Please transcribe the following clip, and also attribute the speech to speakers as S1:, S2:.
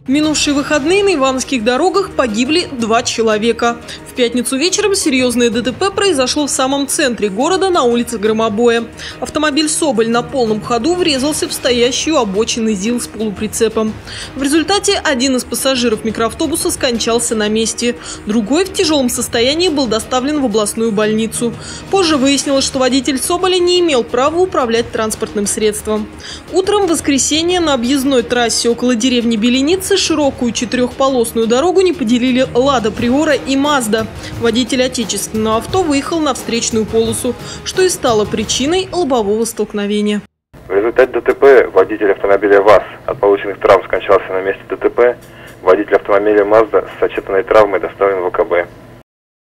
S1: В минувшие выходные на ивановских дорогах погибли 2 человека. В пятницу вечером серьезное ДТП произошло в самом центре города на улице Громобоя. Автомобиль «Соболь» на полном ходу врезался в стоящую обочину ЗИЛ с полуприцепом. В результате один из пассажиров микроавтобуса скончался на месте. Другой в тяжелом состоянии был доставлен в областную больницу. Позже выяснилось, что водитель «Соболя» не имел права управлять транспортным средством. Утром в воскресенье на объездной трассе около деревни Беленицы широкую 4-полосную дорогу не поделили «Лада Приора» и «Мазда». Водитель отечественного авто выехал на встречную полосу, что и стало причиной лобового столкновения.
S2: В результате ДТП водитель автомобиля ВАЗ от полученных травм скончался на месте ДТП. Водитель автомобиля «Мазда» с сочетанной травмой доставлен в ВКБ.